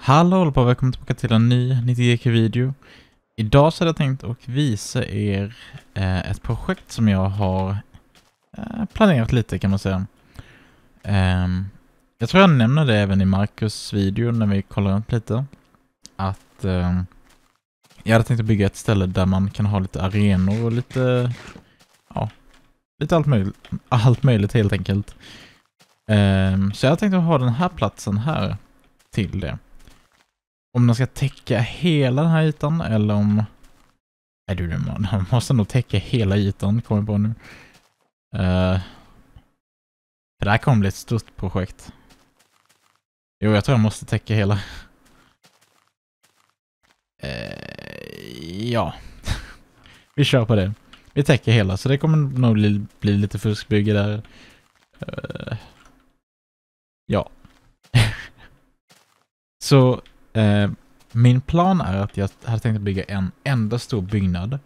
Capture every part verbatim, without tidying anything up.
Hallå och välkommen tillbaka till en ny nittio G K-video. Idag så hade jag tänkt att visa er eh, ett projekt som jag har eh, planerat lite, kan man säga. Eh, jag tror jag nämnde det även i Marcus video när vi kollade runt lite. Att eh, jag hade tänkt att bygga ett ställe där man kan ha lite arenor och lite, ja, lite allt möjligt, allt möjligt helt enkelt. Eh, så jag tänkte att ha den här platsen här till det. Om den ska täcka hela den här ytan eller om... Nej du, man måste nog täcka hela ytan, kommer jag på nu. Uh, för det här kommer bli ett stort projekt. Jo, jag tror jag måste täcka hela. Uh, ja. Vi kör på det. Vi täcker hela, så det kommer nog bli, bli lite fuskbygge där. Uh, ja. Så... Eh, min plan är att jag hade tänkt bygga en enda stor byggnad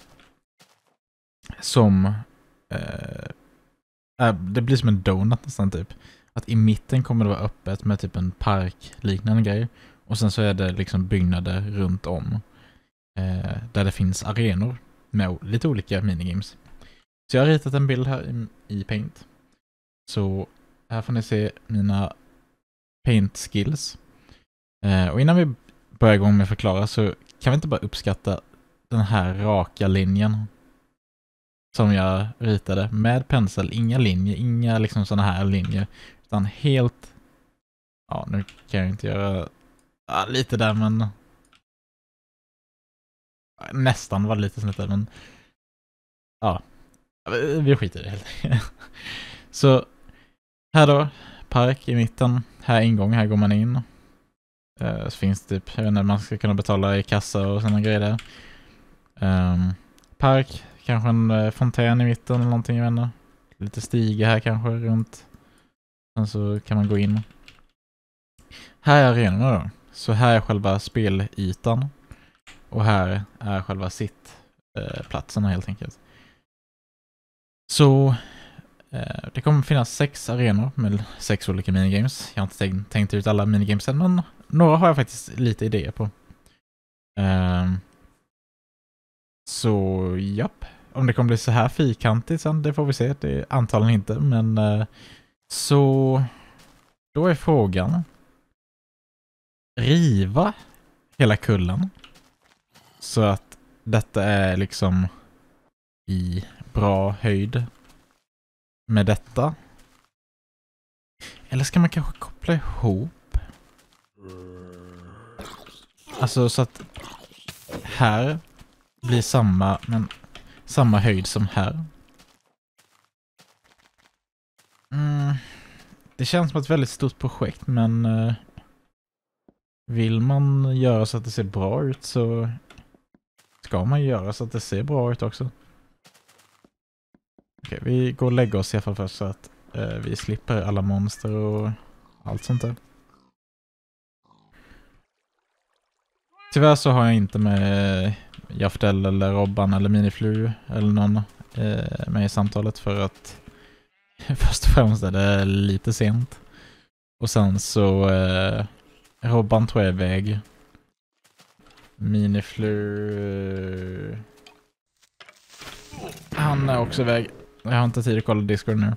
som eh, äh, det blir som en donut nästan typ. Att i mitten kommer det vara öppet med typ en park liknande grej, och sen så är det liksom byggnader runt om eh, där det finns arenor med lite olika minigames. Så jag har ritat en bild här i, i Paint. Så här får ni se mina Paint skills. Eh, och innan vi börjar igång med att förklara så kan vi inte bara uppskatta den här raka linjen som jag ritade med pensel. Inga linjer, inga liksom sådana här linjer, utan helt, ja, nu kan jag inte göra ja, lite där, men nästan var det lite snett där, men ja, vi skiter i det helt enkelt. Så här då, park i mitten, här ingång, här går man in. Så finns det typ, jag vet inte, man ska kunna betala i kassa och sådana grejer där. Um, park, kanske en uh, fontän i mitten eller någonting, jag vet inte. Lite stiga här kanske runt. Sen så kan man gå in. Här är arenorna då. Så här är själva spelytan. Och här är själva sittplatserna uh, helt enkelt. Så uh, det kommer finnas sex arenor med sex olika minigames. Jag har inte tänkt, tänkt ut alla minigames än, men några har jag faktiskt lite idéer på. Um, så japp. Om det kommer bli så här fyrkantigt sen, det får vi se. Det är antagligen inte, men uh, så då är frågan: riva hela kullen så att detta är liksom i bra höjd med detta. Eller ska man kanske koppla ihop? Alltså så att här blir samma, men samma höjd som här. Mm, det känns som ett väldigt stort projekt, men uh, vill man göra så att det ser bra ut så ska man göra så att det ser bra ut också. Okej, okay, vi går och lägger oss i alla fall först så att uh, vi slipper alla monster och allt sånt där. Tyvärr så har jag inte med Jaftel eller Robban eller Miniflu eller någon eh, med i samtalet, för att först och främst är det lite sent. Och sen så eh, Robban tror jag är väg. Miniflu eh, han är också väg. Jag har inte tid att kolla Discord nu.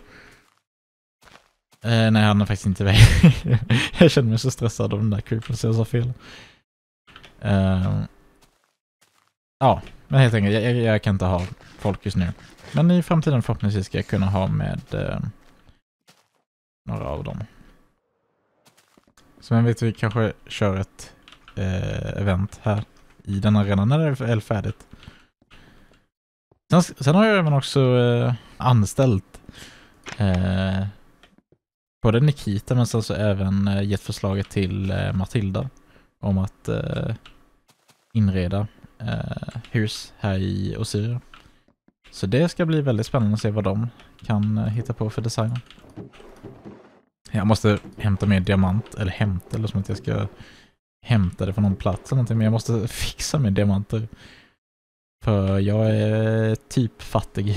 Eh, nej, han är faktiskt inte väg. Jag känner mig så stressad av den där creepen så jag sa fel. Uh, ja, men helt enkelt, jag, jag kan inte ha folk just nu. Men i framtiden förhoppningsvis ska jag kunna ha med uh, några av dem. Så man vet, vi kanske kör ett uh, event här i den arenan när det är färdigt. Sen, sen har jag även också uh, anställt uh, både Nikita, men sen så även uh, gett förslaget till uh, Matilda om att uh, inreda uh, hus här i Osir. Så det ska bli väldigt spännande att se vad de kan uh, hitta på för design. Jag måste hämta mer diamant, eller hämta, eller som att jag ska hämta det från någon plats eller någonting, men jag måste fixa med diamanter. För jag är typ fattig.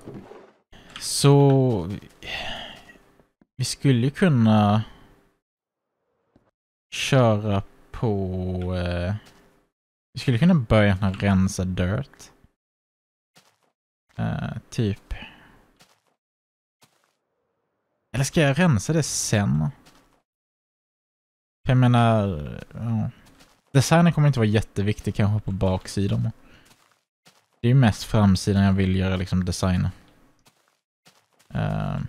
Så vi skulle ju kunna köra på... Eh, vi skulle kunna börja med att rensa dirt. Uh, typ. Eller ska jag rensa det sen? Jag menar... Ja. Designen kommer inte vara jätteviktig kanske på baksidan. Det är ju mest framsidan jag vill göra liksom design. Uh,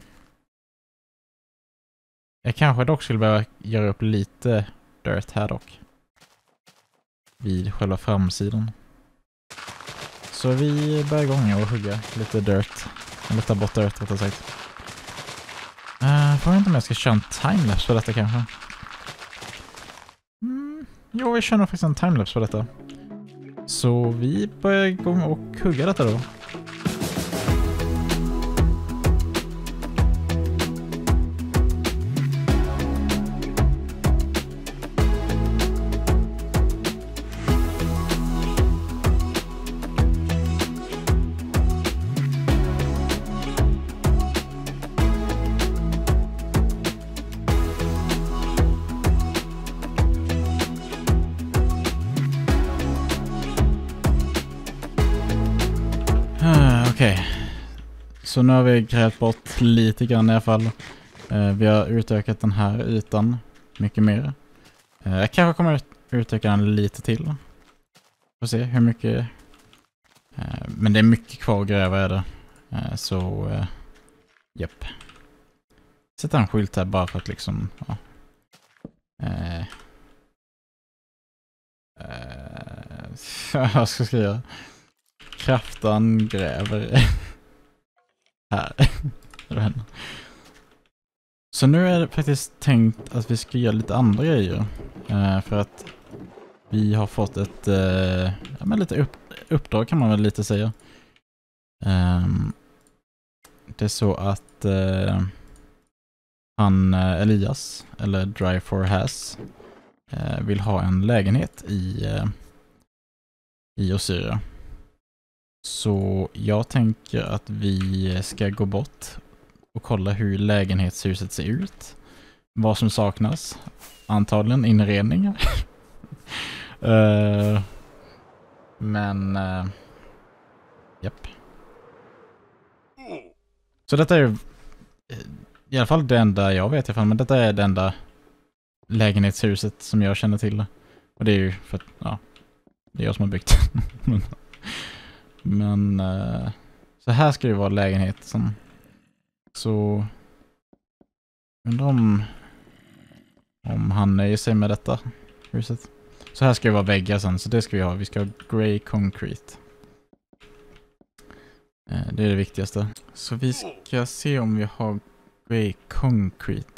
jag kanske dock skulle behöva göra upp lite dirt här dock. Vid själva framsidan. Så vi börjar gånga och hugga lite dirt. Eller ta bort dirt rättare sagt. Uh, får jag inte om jag ska köra en timelapse på detta kanske? Mm, jo, vi kör nog faktiskt en timelapse på detta. Så vi börjar gå och hugga detta då. Okej, okay. Så nu har vi grävt bort lite grann i alla fall. Eh, vi har utökat den här ytan mycket mer. Eh, jag kanske kommer att utöka den lite till. Får se hur mycket. Eh, men det är mycket kvar att gräva är det. Eh, så, eh, japp. Sätta en skylt här bara för att liksom, ja. Eh, eh, vad ska jag skriva? Kraftan gräver här. Så nu är det faktiskt tänkt att vi ska göra lite andra grejer. Uh, för att vi har fått ett uh, ja, men lite upp, uppdrag kan man väl lite säga. Um, det är så att uh, han uh, Elias, eller Dry for Has, uh, vill ha en lägenhet i, uh, i Osiria. Så jag tänker att vi ska gå bort och kolla hur lägenhetshuset ser ut. Vad som saknas. Antagligen inredningar. uh, men... Uh, japp. Så detta är i alla fall det enda jag vet i alla fall. Men detta är det enda lägenhetshuset som jag känner till. Och det är ju för att, ja, det är jag som har byggt. Men uh, så här ska det vara lägenheten. Så undrar om om han nöjer sig med detta huset. Så här ska det vara väggar sen, så det ska vi ha. Vi ska ha grey concrete. Uh, det är det viktigaste. Så vi ska se om vi har grey concrete.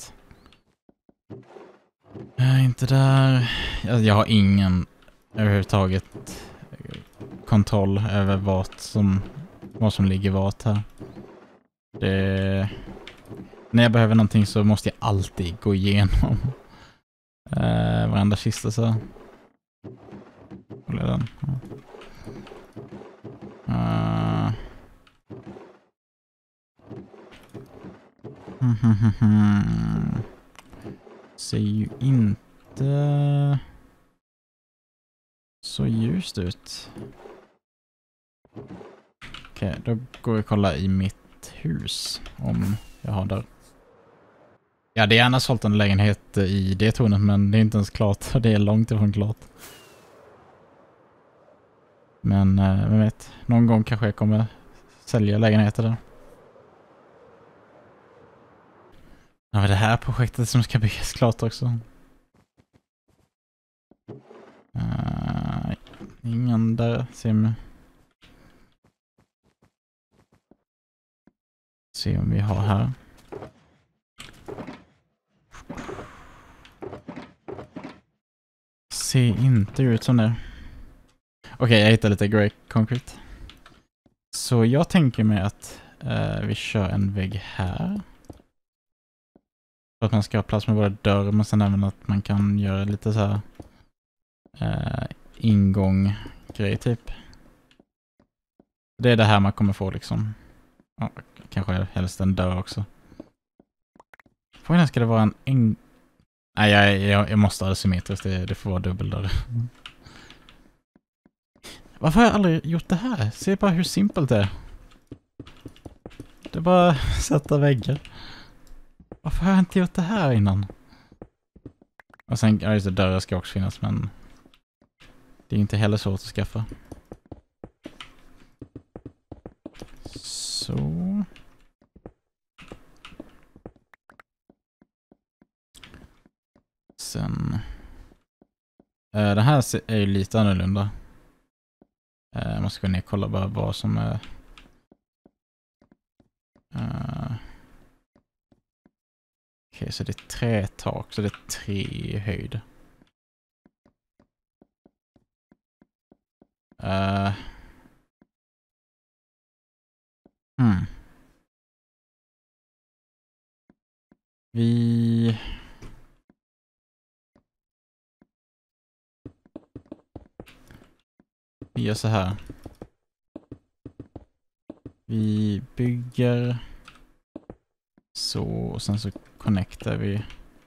Uh, inte där. Jag, jag har ingen överhuvudtaget kontroll över vad som, vad som ligger vart här. Det, när jag behöver någonting så måste jag alltid gå igenom eh, varenda kista så. Håller den. Ja. Uh. Ser ju inte så ljust ut. Okej, okay, då går vi och kollar i mitt hus om jag har där. Ja, det är gärna sålt en lägenhet i det tornet, men det är inte ens klart. Det är långt ifrån klart. Men eh, vem vet, någon gång kanske jag kommer sälja lägenheter där. Ja, det här projektet som ska byggas klart också. Uh, ingen där, sim. Se om vi har här. Se inte ut som det. Okej, okay, jag hittar lite grey concrete. Så jag tänker mig att uh, vi kör en vägg här. För att man ska ha plats med våra dörrar, men sen även att man kan göra lite så här uh, ingång grej typ. Det är det här man kommer få liksom. Ja, kanske helst en dörr också. Frågan ska det vara en, en Nej, jag, jag, jag måste ha det symmetriskt. Det, det får vara dubbeldörr. Mm. Varför har jag aldrig gjort det här? Se bara hur simpelt det är. Det är bara att sätta väggar. Varför har jag inte gjort det här innan? Och sen, ja just det, dörrar ska också finnas, men det är inte heller svårt att skaffa. Så. Sen. Äh, det här är ju lite annorlunda. Äh, jag måste gå ner och kolla bara vad som är. Uh. Okej, okay, så det är tre tak, så det är tre i höjd. Uh. Hmm. Vi... Vi gör så här. Vi bygger så, och sen så connectar vi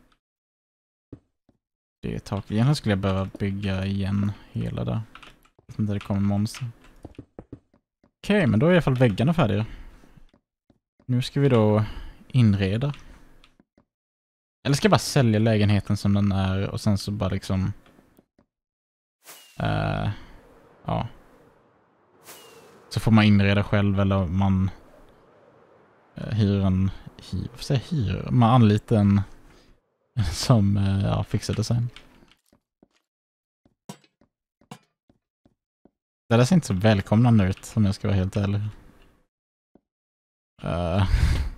det taket. Egentligen skulle jag behöva bygga igen hela där. Jag vet inte, det kommer monster. Okej, okay, men då är i alla fall väggarna färdiga. Nu ska vi då inreda. Eller ska jag bara sälja lägenheten som den är och sen så bara liksom... Uh, ja. Så får man inreda själv eller man uh, hyr en... Hyr, vad säger hyr? Man anlitar en som uh, ja, fixar design. Det där ser inte så välkomnande ut om jag ska vara helt ärlig. Uh,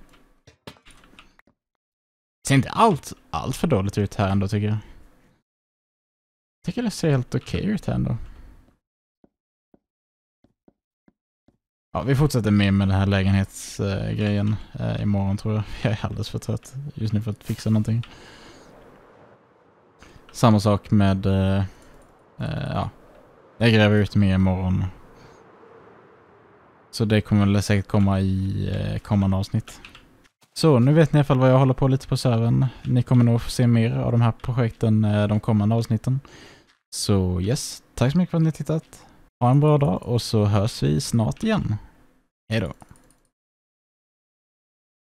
ser inte allt, allt för dåligt ut här ändå tycker jag. Jag tycker det ser helt okej okay ut här ändå. Ja, vi fortsätter med med den här lägenhetsgrejen uh, uh, imorgon tror jag. Jag är alldeles för trött just nu för att fixa någonting. Samma sak med uh, uh, ja, jag gräver ut mer imorgon. Så det kommer väl säkert komma i uh, kommande avsnitt. Så nu vet ni i alla fall vad jag håller på lite på servern. Ni kommer nog få se mer av de här projekten uh, de kommande avsnitten. Så yes, tack så mycket för att ni har tittat. Ha en bra dag och så hörs vi snart igen. Hej då!